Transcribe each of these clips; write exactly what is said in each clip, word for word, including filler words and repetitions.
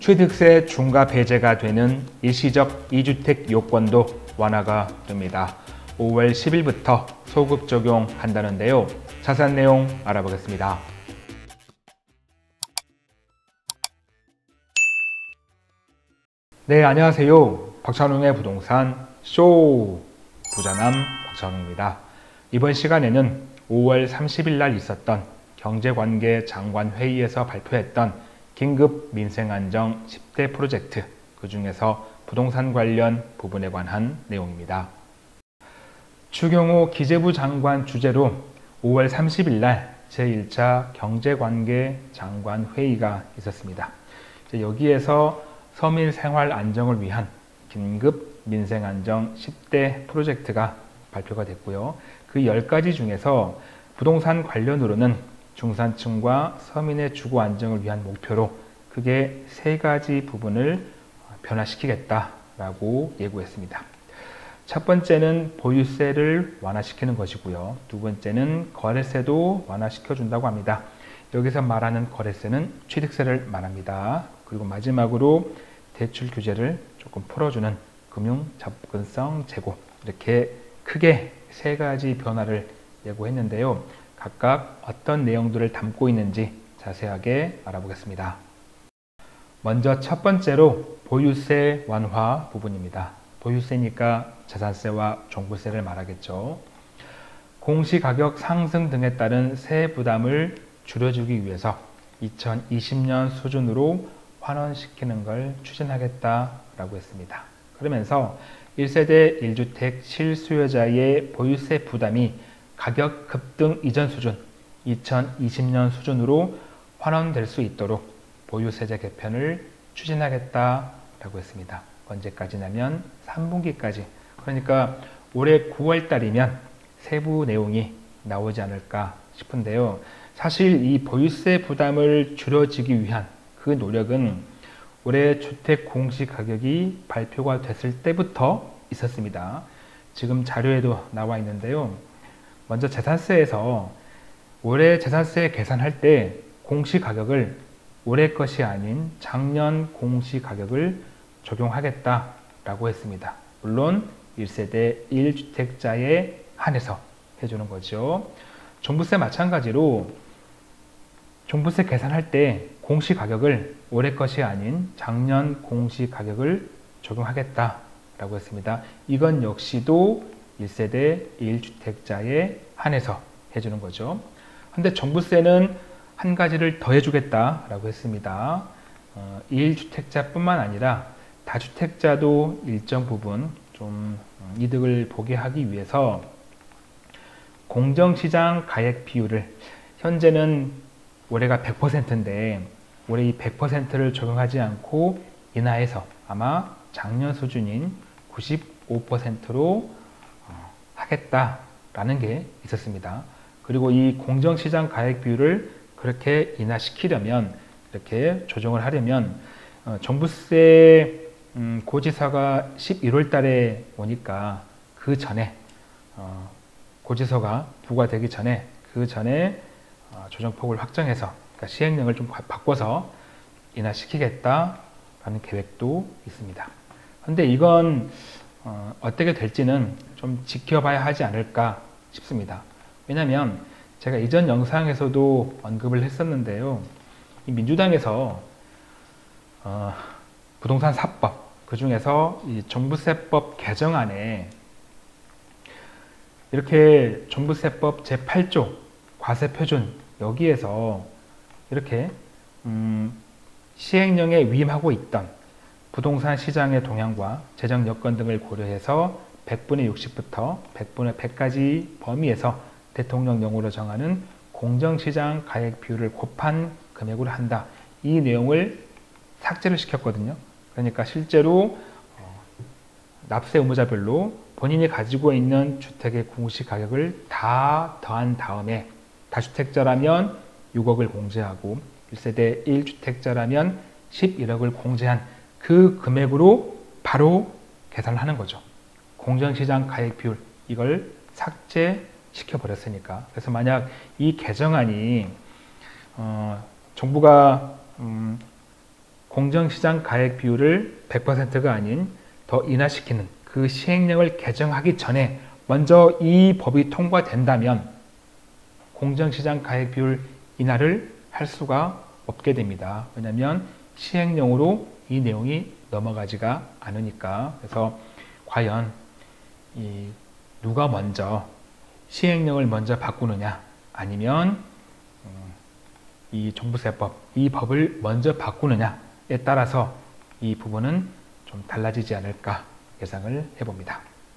취득세 중과 배제가 되는 일시적 이주택 요건도 완화가 됩니다. 오월 십일부터 소급 적용한다는데요. 자세한 내용 알아보겠습니다. 네, 안녕하세요. 박찬웅의 부동산 쇼 부자남 박찬웅입니다. 이번 시간에는 오월 삼십일 날 있었던 경제관계 장관회의에서 발표했던 긴급 민생안정 십 대 프로젝트, 그 중에서 부동산 관련 부분에 관한 내용입니다. 추경호 기재부 장관 주재로 오월 삼십일 날 제일 차 경제관계 장관회의가 있었습니다. 여기에서 서민 생활 안정을 위한 긴급 민생안정 십 대 프로젝트가 발표가 됐고요. 그 열 가지 중에서 부동산 관련으로는 중산층과 서민의 주거 안정을 위한 목표로 크게 세 가지 부분을 변화시키겠다라고 예고했습니다. 첫 번째는 보유세를 완화시키는 것이고요. 두 번째는 거래세도 완화시켜준다고 합니다. 여기서 말하는 거래세는 취득세를 말합니다. 그리고 마지막으로 대출 규제를 조금 풀어주는 금융 접근성 제고, 이렇게 크게 세 가지 변화를 예고했는데요. 각각 어떤 내용들을 담고 있는지 자세하게 알아보겠습니다. 먼저 첫 번째로 보유세 완화 부분입니다. 보유세니까 자산세와 종부세를 말하겠죠. 공시가격 상승 등에 따른 세 부담을 줄여주기 위해서 이천이십 년 수준으로 환원시키는 걸 추진하겠다라고 했습니다. 그러면서 일 세대 일 주택 실수요자의 보유세 부담이 가격 급등 이전 수준, 이천이십 년 수준으로 환원될 수 있도록 보유세제 개편을 추진하겠다라고 했습니다. 언제까지냐면 삼 분기까지. 그러니까 올해 구월 달이면 세부 내용이 나오지 않을까 싶은데요. 사실 이 보유세 부담을 줄여지기 위한 그 노력은 올해 주택 공시가격이 발표가 됐을 때부터 있었습니다. 지금 자료에도 나와 있는데요. 먼저 재산세에서 올해 재산세 계산할 때 공시가격을 올해 것이 아닌 작년 공시가격을 적용하겠다라고 했습니다. 물론 일 세대 일 주택자에 한해서 해주는 거죠. 종부세 마찬가지로 종부세 계산할 때 공시가격을 올해 것이 아닌 작년 공시가격을 적용하겠다라고 했습니다. 이건 역시도 일 세대 일 주택자에 한해서 해주는 거죠. 근데 종부세는 한 가지를 더 해주겠다라고 했습니다. 어, 일 주택자뿐만 아니라 다주택자도 일정 부분 좀 이득을 보게 하기 위해서 공정시장 가액 비율을, 현재는 올해가 백 퍼센트인데 올해 이 백 퍼센트를 적용하지 않고 인하해서 아마 작년 수준인 구십오 퍼센트로 하겠다라는 게 있었습니다. 그리고 이 공정시장 가액 비율을 그렇게 인하시키려면, 이렇게 조정을 하려면 어, 종부세 음, 고지서가 십일월 달에 오니까 그 전에 어, 고지서가 부과되기 전에 그 전에 어, 조정폭을 확정해서, 그러니까 시행령을 좀 바꿔서 인하시키겠다라는 계획도 있습니다. 그런데 이건 어, 어떻게 될지는 좀 지켜봐야 하지 않을까 싶습니다. 왜냐하면 제가 이전 영상에서도 언급을 했었는데요. 이 민주당에서 어, 부동산 사법, 그 중에서 이 종부세법 개정안에 이렇게 종부세법 제팔 조 과세표준, 여기에서 이렇게 음, 시행령에 위임하고 있던 부동산 시장의 동향과 재정 여건 등을 고려해서 백분의 육십부터 백분의 백까지 범위에서 대통령령으로 정하는 공정시장 가액 비율을 곱한 금액으로 한다. 이 내용을 삭제를 시켰거든요. 그러니까 실제로 어, 납세 의무자별로 본인이 가지고 있는 주택의 공시가격을 다 더한 다음에 다주택자라면 육억을 공제하고 일 세대 일 주택자라면 십일억을 공제한 그 금액으로 바로 계산을 하는 거죠. 공정시장 가액 비율, 이걸 삭제시켜 버렸으니까. 그래서 만약 이 개정안이 어, 정부가 음, 공정시장 가액 비율을 백 퍼센트가 아닌 더 인하시키는 그 시행령을 개정하기 전에 먼저 이 법이 통과된다면 공정시장 가액 비율 인하를 할 수가 없게 됩니다. 왜냐하면 시행령으로 이 내용이 넘어가지가 않으니까. 그래서 과연 이 누가 먼저 시행령을 먼저 바꾸느냐 아니면 이 종부세법, 이 법을 먼저 바꾸느냐에 따라서 이 부분은 좀 달라지지 않을까 예상을 해봅니다.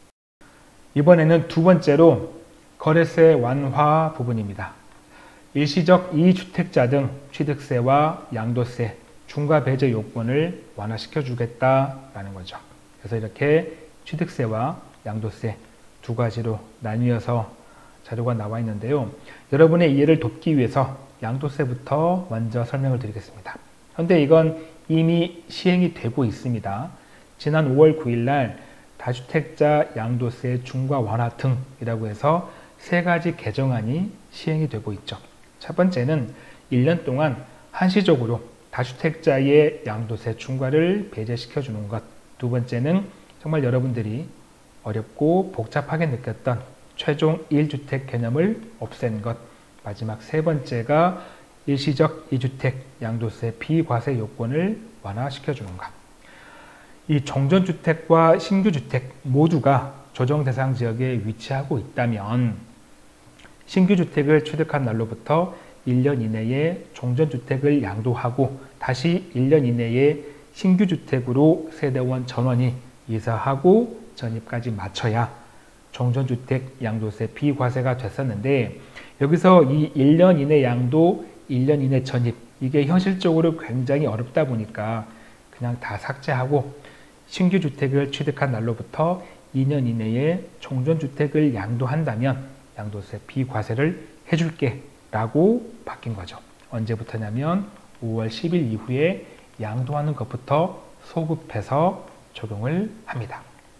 이번에는 두 번째로 거래세 완화 부분입니다. 일시적 이주택자 등 취득세와 양도세, 중과배제 요건을 완화시켜 주겠다라는 거죠. 그래서 이렇게 취득세와 양도세 두 가지로 나뉘어서 자료가 나와 있는데요. 여러분의 이해를 돕기 위해서 양도세부터 먼저 설명을 드리겠습니다. 그런데 이건 이미 시행이 되고 있습니다. 지난 오월 구일 날 다주택자 양도세 중과 완화 등이라고 해서 세 가지 개정안이 시행이 되고 있죠. 첫 번째는 일 년 동안 한시적으로 다주택자의 양도세 중과를 배제시켜 주는 것. 두 번째는 정말 여러분들이 어렵고 복잡하게 느꼈던 최종 일 주택 개념을 없앤 것. 마지막 세 번째가 일시적 이주택 양도세 비과세 요건을 완화시켜 주는 것. 이 종전주택과 신규주택 모두가 조정 대상 지역에 위치하고 있다면 신규주택을 취득한 날로부터 일 년 이내에 종전주택을 양도하고 다시 일 년 이내에 신규주택으로 세대원 전원이 이사하고 전입까지 마쳐야 종전주택 양도세 비과세가 됐었는데, 여기서 이 일 년 이내 양도, 일 년 이내 전입, 이게 현실적으로 굉장히 어렵다 보니까 그냥 다 삭제하고 신규주택을 취득한 날로부터 이 년 이내에 종전주택을 양도한다면 양도세 비과세를 해줄게 라고 바뀐 거죠. 언제부터냐면 오월 십일 이후에 양도하는 것부터 소급해서 적용을 합니다.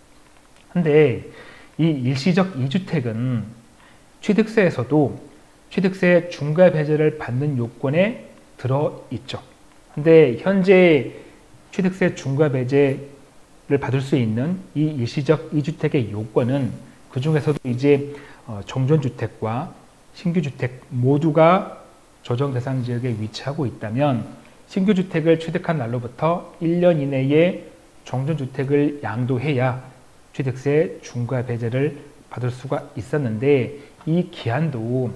근데 이 일시적 이주택은 취득세에서도 취득세 중과 배제를 받는 요건에 들어있죠. 근데 현재 취득세 중과 배제를 받을 수 있는 이 일시적 이주택의 요건은 그 중에서도 이제 종전주택과 신규주택 모두가 조정 대상 지역에 위치하고 있다면 신규주택을 취득한 날로부터 일 년 이내에 종전주택을 양도해야 취득세 중과 배제를 받을 수가 있었는데, 이 기한도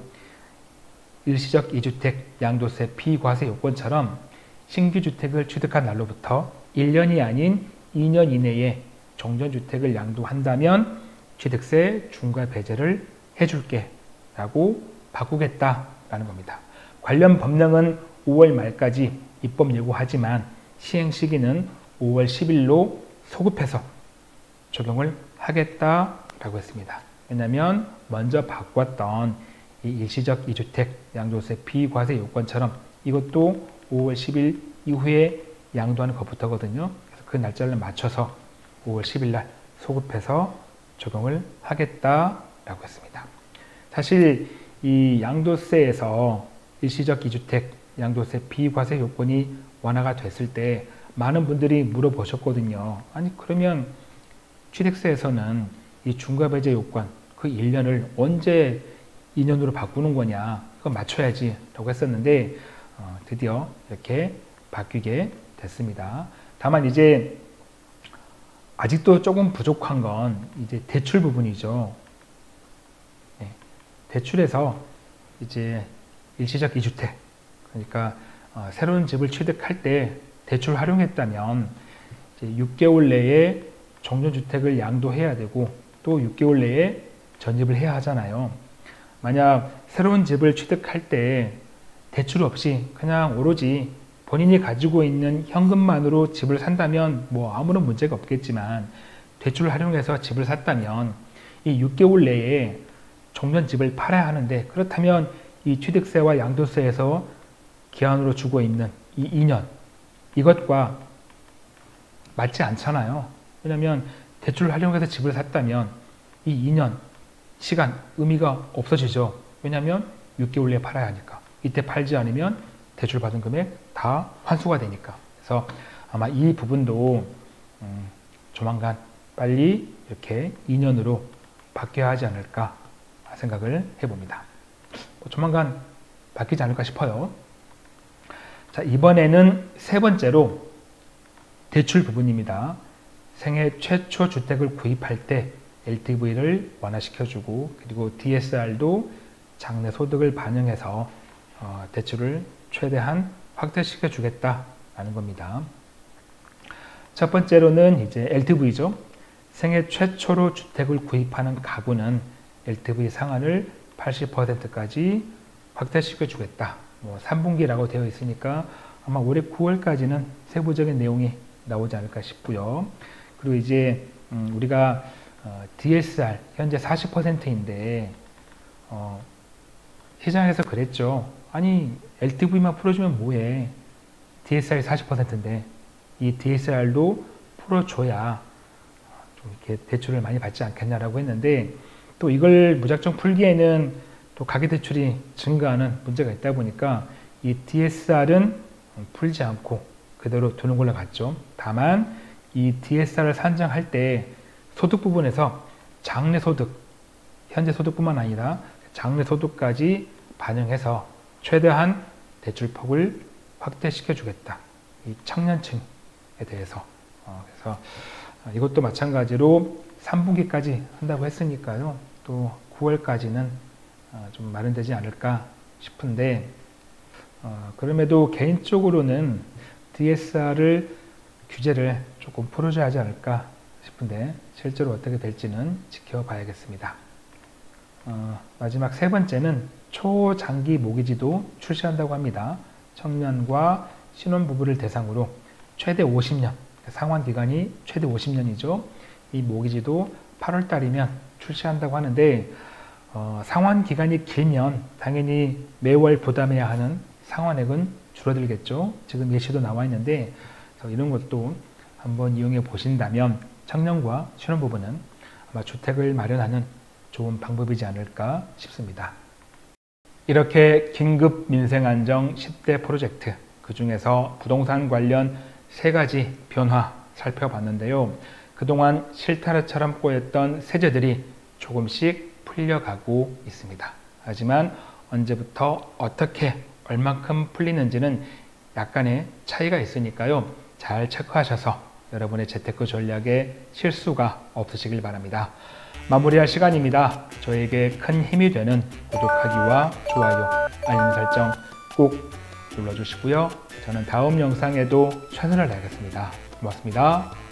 일시적 이주택 양도세 비과세 요건처럼 신규주택을 취득한 날로부터 일 년이 아닌 이 년 이내에 종전주택을 양도한다면 취득세 중과 배제를 해줄게 라고 바꾸겠다라는 겁니다. 관련 법령은 오월 말까지 입법 예고하지만 시행 시기는 오월 십일로 소급해서 적용을 하겠다라고 했습니다. 왜냐하면 먼저 바꿨던 이 일시적 이주택 양도세 비과세 요건처럼 이것도 오월 십일 이후에 양도하는 것부터거든요. 그래서 그 날짜를 맞춰서 오월 십일 날 소급해서 적용을 하겠다라고 했습니다. 사실 이 양도세에서 일시적 이주택 양도세 비과세 요건이 완화가 됐을 때 많은 분들이 물어보셨거든요. 아니 그러면 취득세에서는 이 중과배제 요건 그 일 년을 언제 이 년으로 바꾸는 거냐, 그거 맞춰야지 라고 했었는데 어, 드디어 이렇게 바뀌게 됐습니다. 다만 이제 아직도 조금 부족한 건 이제 대출 부분이죠. 네, 대출에서 이제 일시적 이주택, 그러니까 어, 새로운 집을 취득할 때 대출 활용했다면 이제 육 개월 내에 종전주택을 양도해야 되고 또 육 개월 내에 전입을 해야 하잖아요. 만약 새로운 집을 취득할 때 대출 없이 그냥 오로지 본인이 가지고 있는 현금만으로 집을 산다면 뭐 아무런 문제가 없겠지만, 대출을 활용해서 집을 샀다면 이 육 개월 내에 종전집을 팔아야 하는데, 그렇다면 이 취득세와 양도세에서 기한으로 주고 있는 이 이 년, 이것과 맞지 않잖아요. 왜냐하면 대출을 활용해서 집을 샀다면 이 이 년 시간 의미가 없어지죠. 왜냐하면 육 개월 내에 팔아야 하니까. 이때 팔지 않으면 대출 받은 금액 다 환수가 되니까. 그래서 아마 이 부분도 음, 조만간 빨리 이렇게 이 년으로 바뀌어야 하지 않을까 생각을 해봅니다. 뭐 조만간 바뀌지 않을까 싶어요. 자, 이번에는 세 번째로 대출 부분입니다. 생애 최초 주택을 구입할 때 엘티브이를 완화시켜주고 그리고 디에스알도 장래 소득을 반영해서 어, 대출을 최대한 확대시켜 주겠다라는 겁니다. 첫 번째로는 이제 엘티브이죠. 생애 최초로 주택을 구입하는 가구는 엘티브이 상한을 팔십 퍼센트까지 확대시켜 주겠다. 뭐 삼 분기라고 되어 있으니까 아마 올해 구월까지는 세부적인 내용이 나오지 않을까 싶고요. 그리고 이제 음, 우리가 어, 디에스알 현재 사십 퍼센트인데 어, 시장에서 그랬죠. 아니 엘티브이만 풀어주면 뭐해. 디에스알이 사십 퍼센트인데 이 디에스알도 풀어줘야 좀 이렇게 대출을 많이 받지 않겠냐라고 했는데 또 이걸 무작정 풀기에는 또 가계대출이 증가하는 문제가 있다 보니까 이 디에스알은 풀지 않고 그대로 두는 걸로 봤죠. 다만 이 디에스알을 산정할 때 소득 부분에서 장래 소득, 현재 소득뿐만 아니라 장래 소득까지 반영해서 최대한 대출 폭을 확대시켜 주겠다. 이 청년층에 대해서. 어, 그래서 이것도 마찬가지로 삼 분기까지 한다고 했으니까요. 또 구월까지는 어, 좀 마련되지 않을까 싶은데 어, 그럼에도 개인적으로는 디에스알을 규제를 조금 풀어줘야 하지 않을까 싶은데 실제로 어떻게 될지는 지켜봐야겠습니다. 어, 마지막 세 번째는 초장기 모기지도 출시한다고 합니다. 청년과 신혼부부를 대상으로 최대 오십 년, 상환 기간이 최대 오십 년이죠. 이 모기지도 팔월 달이면 출시한다고 하는데 어, 상환 기간이 길면 당연히 매월 부담해야 하는 상환액은 줄어들겠죠. 지금 예시도 나와 있는데 이런 것도 한번 이용해 보신다면 청년과 신혼부부는 아마 주택을 마련하는 좋은 방법이지 않을까 싶습니다. 이렇게 긴급 민생안정 십 대 프로젝트, 그 중에서 부동산 관련 세 가지 변화 살펴봤는데요. 그동안 실타래처럼 꼬였던 세제들이 조금씩 풀려가고 있습니다. 하지만 언제부터 어떻게 얼만큼 풀리는지는 약간의 차이가 있으니까요. 잘 체크하셔서 여러분의 재테크 전략에 실수가 없으시길 바랍니다. 마무리할 시간입니다. 저에게 큰 힘이 되는 구독하기와 좋아요, 알림 설정 꼭 눌러주시고요. 저는 다음 영상에도 최선을 다하겠습니다. 고맙습니다.